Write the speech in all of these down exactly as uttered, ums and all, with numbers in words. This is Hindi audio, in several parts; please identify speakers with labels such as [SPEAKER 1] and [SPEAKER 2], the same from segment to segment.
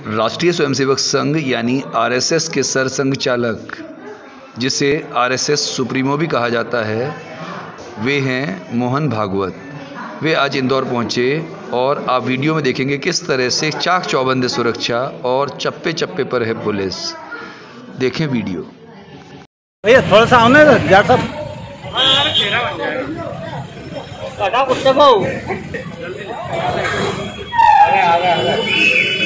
[SPEAKER 1] राष्ट्रीय स्वयंसेवक संघ यानी आरएसएस के सरसंघ चालक, जिसे आरएसएस सुप्रीमो भी कहा जाता है, वे हैं मोहन भागवत। वे आज इंदौर पहुंचे और आप वीडियो में देखेंगे किस तरह से चाक चौबंद सुरक्षा और चप्पे चप्पे पर है पुलिस। देखें वीडियो।
[SPEAKER 2] भैया थोड़ा सा आने दो यार सब। काटा कुत्ते को। आगे आगे आगे।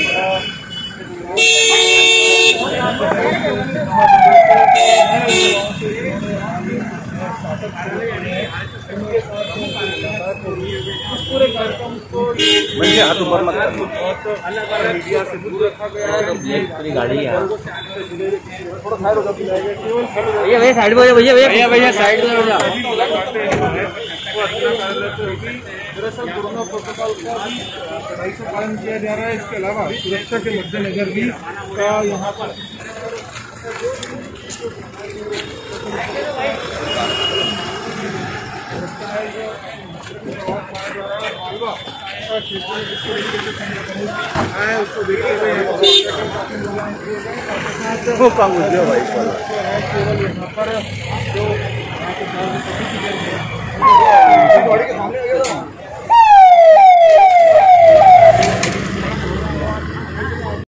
[SPEAKER 2] मुझे हाथ ऊपर मत कर। अलग अलग मीडिया से दूर रखा गया है। पूरी गाड़ी है। थोड़ा साइड हो जाए। भैया भैया साइड में हो भैया भैया भैया साइड में हो जा। दरअसल कोरोना प्रोटोकॉल का भी कड़ाई से पालन किया जा रहा है। इसके अलावा सुरक्षा के मद्देनजर भी का यहाँ पर उसको देखते हुए काम हो गया भाई। केवल यहाँ पर जो